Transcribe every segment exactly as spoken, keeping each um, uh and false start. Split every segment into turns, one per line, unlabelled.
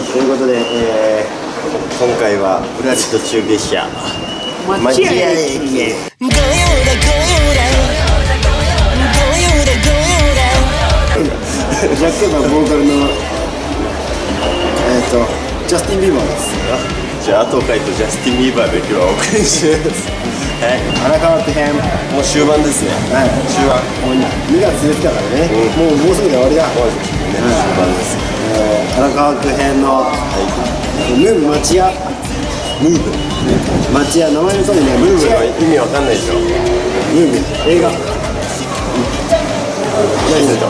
ということで、えー、今回はブラジル途中下車町屋駅。ゴヨだゴヨだゴヨだゴヨだ。ジャックがボーカルのえっとジャスティン・ビーバーです。じゃあ後回とジャスティン・ビーバーで今日はお送りします。はい、荒川区編もう終盤ですね。はい、終盤。もうにがつ出てたからね、うん、もうもうすぐで終わりだ。終盤です。荒川区編のムーブ町屋。ムーブ町屋、名前の通りね、ムーブの意味わかんないでしょ。ムーブ映画。何すると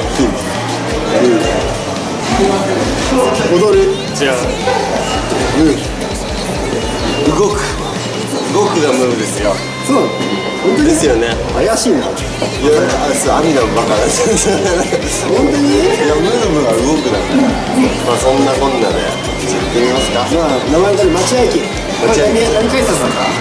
踊る。違う。ムーブ動く。動くがムーブですよ。そう、本当ですよね。怪しいな。いや、あ、そう、網のバカなんです。本当に？いや、ムーブが動くだから。まあ、そんなこんなで。行ってみますか。まあ、名前の通り町屋駅。町屋駅。何改札なんだ。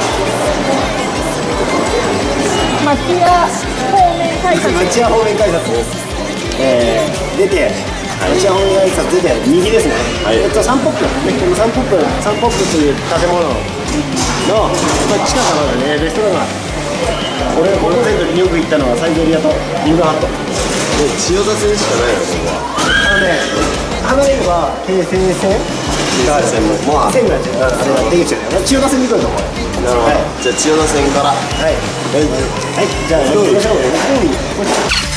町屋方面改札。
町屋方面改札です。えー、出て。町屋方面改札出て右ですね。えっと、サンポップ。このサンポップ、サンポップという建物。の、まあ、近くまでね、レストランが俺、俺の前途によく行ったのはサイゼリアとリンガーハット。千代田線しかないの、ここは。あのね、離れれば京成線が線も線があれが出口だよね。千代田線に来るとこれ。なるほど、はい、じゃあ千代田線から。はいはい、はい、じゃあ行きましょう。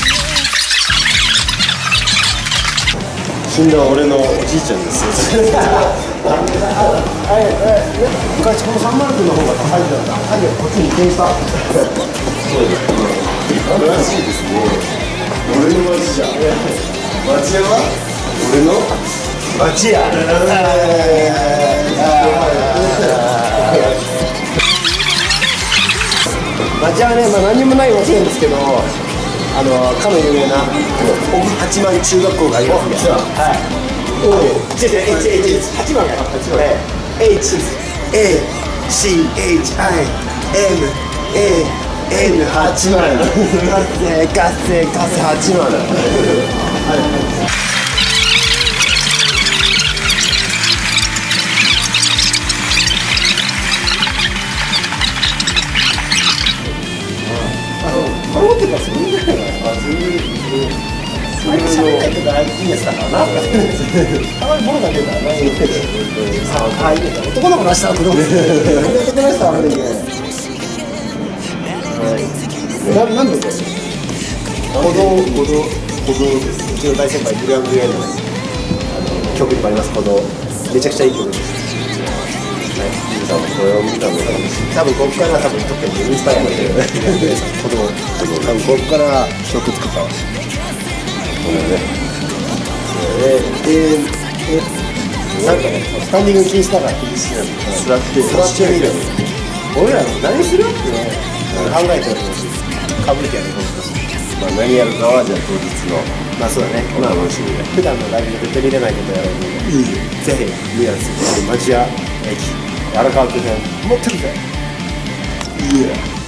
死んだ俺のおじいちゃんです。昔このサンマルクの方が高いんだった。はい、こっちに移転した。そうです。新しいですね。俺の町じゃん。町屋は俺の町屋。町屋はね、まあ何にもない町なんですけど、あのかの有名な奥八幡中学校がありますね。はい。おお。違う違う、H H 八幡が八幡。H A C H I M A N 八幡。活性活性活性八幡。これ持ってたらすごいんじゃないかな。あれ喋んないとかいいやつだからな。たまにボロが出たらな。ああ、いいやつ。男の子出したら子供。男出したらあれでいいね。な、なんでこれ。歩道、歩道、歩道です。うちの大先輩グラングレーの曲にもあります。歩道。めちゃくちゃいい曲です。はい、多分これを見たのが多分ここから多分特にインスパイアされてる子供多分ここから曲作ったわ。これね。で、で、なんかね、スタンディング禁止だから禁止なんで座って座ってみる。俺ら何するってね考えております。かぶりてやると思います。まあ何やるかはじゃあ当日のまあそうだね。お楽しみで。普段のライブで絶対見れないことやろうので、ぜひ見やすい町屋駅。荒川区編持ってるぜ。いや。